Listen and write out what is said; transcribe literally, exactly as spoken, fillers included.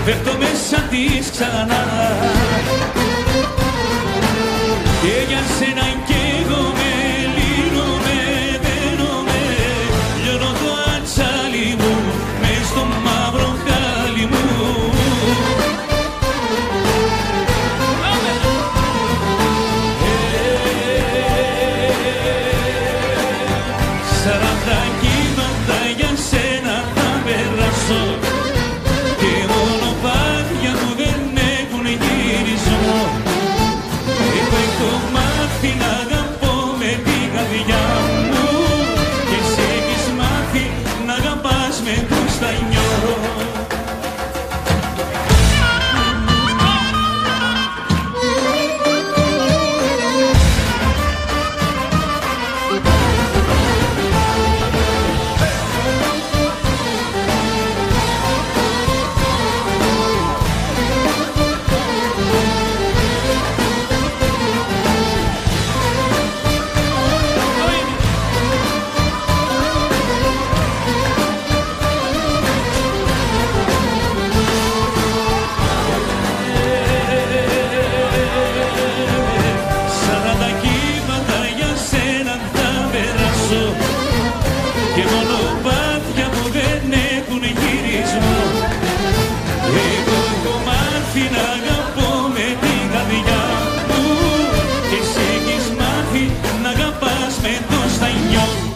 πέφτω μέσα της ξανά. Και για σένα κι εγώ με λύνομαι, δένομαι, λιώνω το ατσάλι μου μες στο μαύρο χάλι μου. Σαράντα κύματα για σένα θα περάσω και μόνο πάθια μου δεν έχουν γυρισμό. Εγώ έχω μάθει να αγαπώ με την καρδιά μου και εσύ έχεις μάθει να αγαπάς με το στανιό. Και μόνο πάθια που δεν έχουν γυρισμό. Εγώ έχω μάθει να αγαπώ με την καρδιά μου και εσύ έχεις μάθει να αγαπάς με το στανιό.